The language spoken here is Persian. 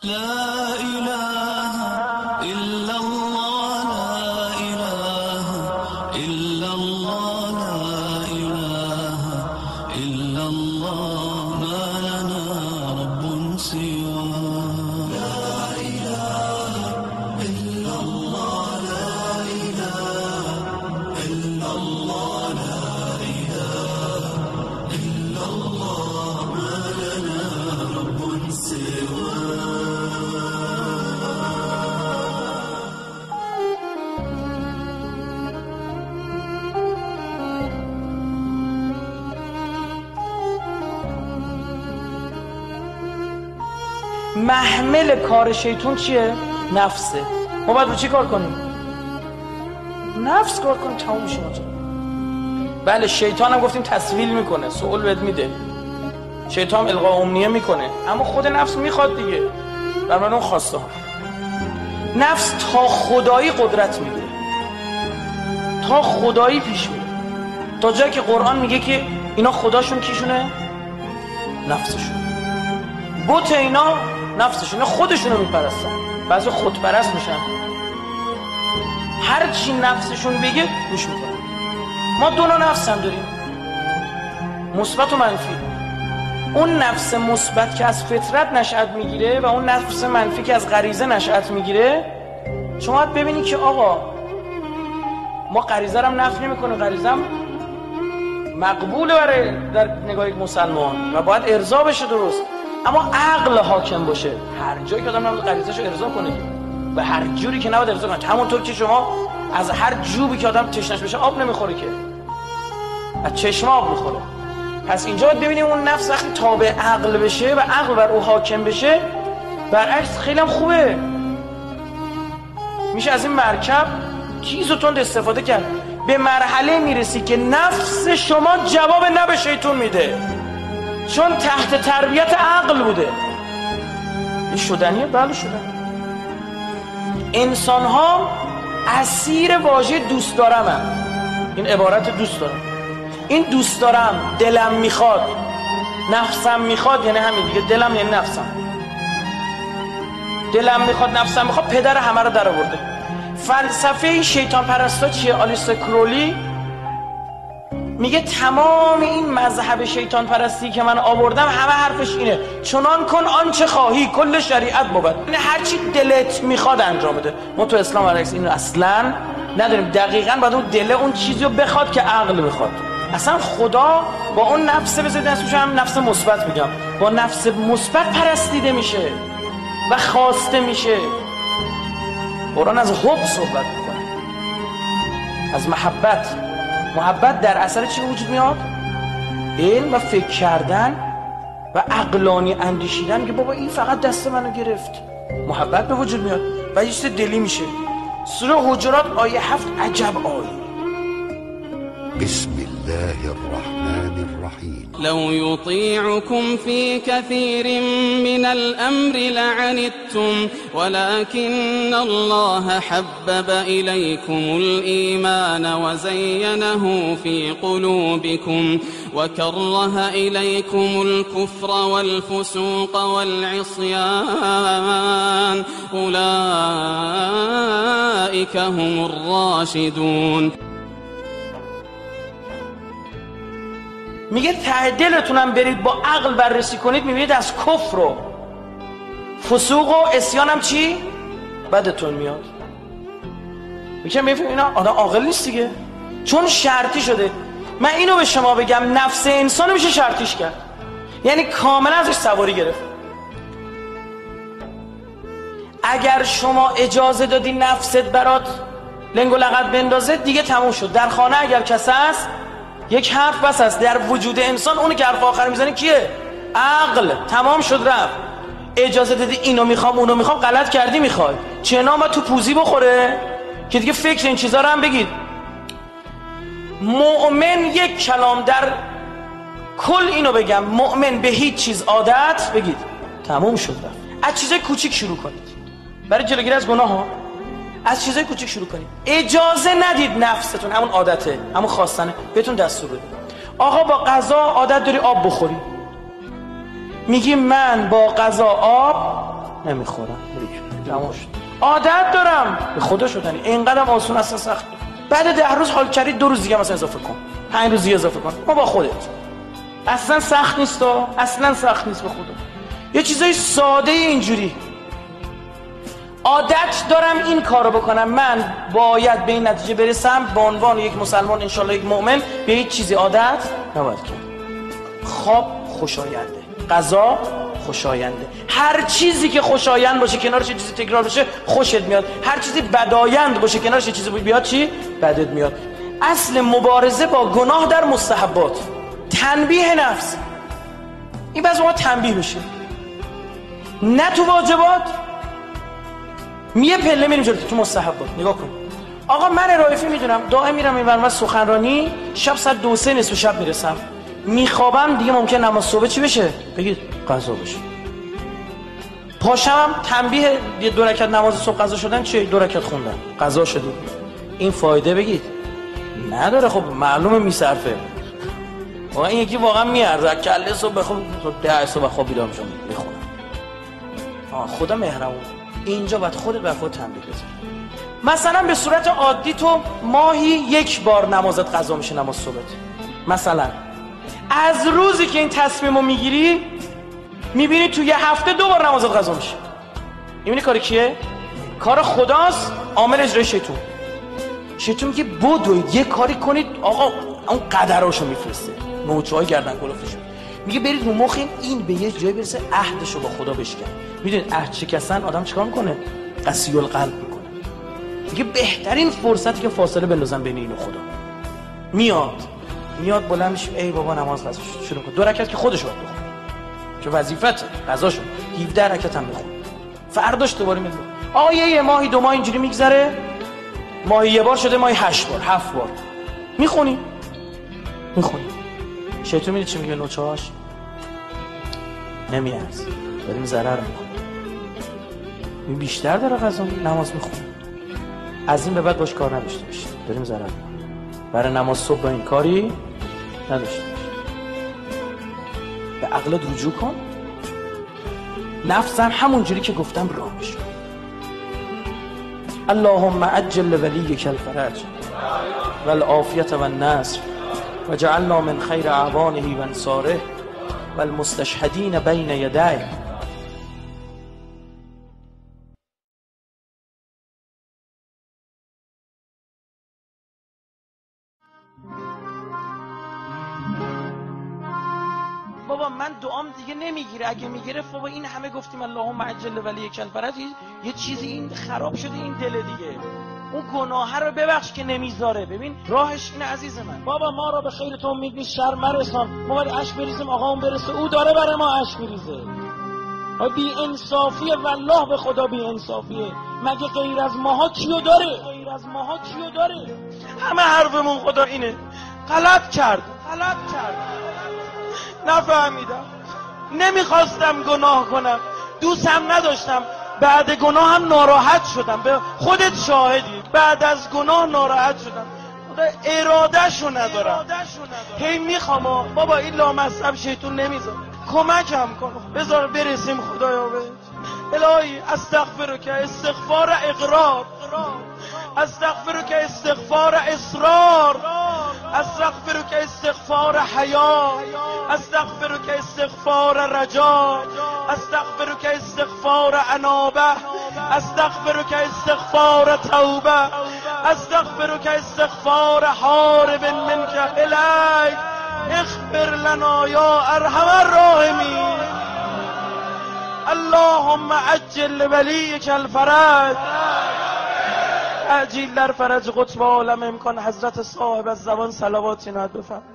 لا إله إلا الله لا إله إلا الله لا إله إلا الله ما لنا رب سوى لا إله إلا الله لا إله إلا الله لا إله إلا الله ما لنا رب سوى. محمل کار شیطان چیه؟ نفسه. ما باید رو چی کار کنیم؟ نفس کار کنیم. تموم میشه ماجرا. بله شیطان هم گفتیم تسویل میکنه، سؤال بهت میده، شیطان القا امنیه میکنه، اما خود نفس میخواد دیگه، در من اون خواسته ها. نفس تا خدایی قدرت میده، تا خدایی پیش میره، تا جایی که قرآن میگه که اینا خداشون کیشونه؟ نفسشون. بت اینا نفسشون، خودشونو میپرستن، بعضی خودپرست میشن، هر چی نفسشون بگه گوش میکنن. ما دو نوع نفس هم داریم، مثبت و منفی. اون نفس مثبت که از فطرت نشأت میگیره و اون نفس منفی که از غریزه نشأت میگیره، شما باید ببینید که آقا ما غریزه رو هم نفی نمیکنیم، غریزه هم مقبوله برای در نگاه یک مسلمان و باید ارضا بشه، درست، اما عقل حاکم باشه. هر جایی که آدم نباید غریزه‌شو ارضا کنه و هر جوری که نباید ارضا کنه. همونطور که شما از هر جوبی که آدم تشنش بشه آب نمیخوره که، از چشم آب میخوره. پس اینجا ببینیم اون نفس وقتی تابع عقل بشه و عقل بر او حاکم بشه، برعکس خیلی هم خوبه، میشه از این مرکب تیز و تند استفاده کرد. به مرحله میرسی که نفس شما جواب نه به شیطون میده، چون تحت تربیت عقل بوده. این شدنیه؟ بله شدن. انسان ها اسیر واژه دوست دارم هم. این عبارت دوست دارم، این دوست دارم، دلم میخواد، نفسم میخواد، یعنی همین دیگه، دلم یعنی نفسم، دلم میخواد نفسم میخواد، پدر همه رو در آورده. فلسفه این شیطان پرستا چیه؟ آلیستر کرولی میگه تمام این مذهب شیطان پرستی که من آوردم همه حرفش اینه: چنان کن آنچه خواهی، کل شریعت بود. یعنی هر چی دلت میخواد انجام بده. ما تو اسلام برعکس اینو اصلا نداریم. دقیقاً باید اون دل اون چیزی رو بخواد که عقل میخواد. اصلا خدا با اون نفس بزید نفسش، هم نفس مثبت میگم، با نفس مثبت پرستیده میشه و خواسته میشه. قرآن از حب صحبت میکنه، از محبت. محبت در اثر چی وجود میاد؟ علم و فکر کردن و عقلانی اندیشیدن که بابا این فقط دست منو گرفت. محبت به وجود میاد و یه چیز دلی میشه. سوره حجرات آیه 7 عجب آیه. بسم الله الرحمن الرحيم. لو يطيعكم في كثير من الأمر لعنتم ولكن الله حبب إليكم الإيمان وزينه في قلوبكم وكره إليكم الكفر والفسوق والعصيان أولئك هم الراشدون. میگه ته دلتونم برید با عقل بررسی کنید، میبینید از کفر و فسوق و عصیان هم چی؟ بدتون میاد. میگه میفهمید اینا آدم عاقل نیست دیگه، چون شرطی شده. من اینو به شما بگم، نفس انسان میشه شرطیش کرد، یعنی کاملا ازش سواری گرفت. اگر شما اجازه دادی نفست برات لنگ و لغت بندازه، دیگه تموم شد. در خانه اگر کسی هست یک حرف بس است، در وجود انسان اونی که حرف آخر میزنه کیه؟ عقل. تمام شد رفت. اجازه دادی اینو میخوام اونو میخوام، غلط کردی. میخوای چنان تو پوزی بخوره که دیگه فکر این چیزا رو هم بگید. مؤمن یک کلام در کل اینو بگم، مؤمن به هیچ چیز عادت بگید تمام شد رفت. از چیزای کوچیک شروع کنید برای جلوگیری از گناه ها. از چیزای کوچیک شروع کنید. اجازه ندید نفستون، همون عادته، همون خواستنه، بهتون دستور بده. آقا با غذا عادت داری آب بخوری، میگی من با غذا آب نمیخورم. تمام شد. عادت دارم به خدا شدنی. اینقدرم آسون اصلا سخت. بعد 10 روز حال کردی 2 روز دیگه مثلا اضافه کن، 5 روز دیگه اضافه کن. ما با خودت اصلا سخت نیست، اصلا سخت نیست به خدا. یه چیزای ساده اینجوری عادت دارم این کارو بکنم. من باید به این نتیجه برسم به عنوان یک مسلمان، انشالله یک مؤمن، به یک چیزی عادت نباید کرد. خواب خوشاینده، غذا خوشاینده، هر چیزی که خوشایند باشه کنارش یه چیزی تکرار بشه خوشت میاد، هر چیزی بدایند باشه کنارش یه چیزی بیاد چی؟ بدت میاد. اصل مبارزه با گناه در مستحبات، تنبیه نفس. این بعضی ما تنبیه بشه، نه تو واجبات، میه پله میریم جلو تو مستحبات. نگاه کن آقا، من رایفی میدونم دائم میرم این ورما سخنرانی، شب ساعت 2-3 نصف شب میرسم، میخوابم دیگه، ممکن نماز صبح چی بشه؟ بگید قضا بشه. پاشم تنبیه 2 رکعت نماز صبح قضا شدن، چه 2 رکعت خوندن قضا شد. این فایده بگید نداره. خب معلومه میصرفه. آقا این یکی واقعا میارزه کله صبح بخوام 10 صبح خواب بیدار میشم میخونم. خدا مهربون. اینجا باید خودت به خودت تنبیه بزنی. مثلا به صورت عادی تو ماهی 1 بار نمازت قضا میشه، نماز صبحت. مثلا از روزی که این تصمیمو میگیری میبینی تو یه هفته 2 بار نمازت قضا میشه. میبینی کار کیه؟ کار خداست، عامل اجرای شیطون. شیطون میگه بدوید یه کاری کنید. آقا اون قدراشو میفرسته، نوچه‌های گردن کلفتشو میگه برید رو مخ این به یه جایی برسه عهدشو با خدا بشکن. میدونید عهد شکستن آدم چیکار میکنه؟ قسی القلب میکنه. میگه بهترین فرصتی که فاصله بندازن بین این و خدا. میاد بلند میشه، ای بابا نماز قضا شد، شروع کن 2 رکعت که خودش باید بخونه که وظیفته، قضا شد. 17 رکعت هم بخون، فرداش دوباره میاد. آقا یه ماهی 2 ماه اینجوری میگذره، ماهی 1 بار شده، ماهی 8 بار 7 بار میخونی. شیطون میدید چی میگه؟ نوچه‌هاش نمیارزه، داریم ضرر میکنیم. این بیشتر داره قضا نماز میخونه، از این به بعد باش کار نداشته باشید، داریم ضرر میکنیم. برای نماز صبح با این کاری نداشته باشید. به عقلت رجوع کن. نفسم همون جوری که گفتم راه میشه. اللهم عجل ولیک الفرج والعافیة والنصر وجعلنا من خیر اعوانه و انصاره والمستشهدین بین یدیه. بابا من دعام دیگه نمیگیره، اگه میگرفت بابا این همه گفتیم اللهم عجل ولیک الفرج، یه چیزی این خراب شده این دل دیگه. اون گناه رو ببخش که نمیذاره. ببین راهش اینه عزیز من. بابا ما را به خیر تو امید نیست، شر مرسان. ما باید اشک بریزیم آقا اون برسه، او داره برای ما اشک بریزه. بی انصافیه والله، به خدا بی انصافیه. مگه غیر از ماها کیو داره؟ همه حرفمون خدا اینه. غلط کرد نفهمیدم، نمیخواستم گناه کنم، دوستم نداشتم، بعد گناه هم ناراحت شدم. به خودت شاهدی، بعد از گناه ناراحت شدم. خدا ارادهشو ندارم، هی میخوام بابا این لامصب شیطون نمیذاره. کمکم کن، بذار برسیم خدایا بهت. الهی استغفرک استغفار اقرار، استغفرک استغفار اصرار، استغفرک استغفار حیا، استغفرک استغفار رجا، استغفرک استغفار انابه، استغفرک استغفار توبه، استغفرک استغفار حارب منک الیک، اغفر لنا یا ارحم الراحمین. اللهم عجل ولیک الفرج، عجیل در فرج قطب عالم امکان حضرت صاحب الزمان صلوات عنایت بفرمایید.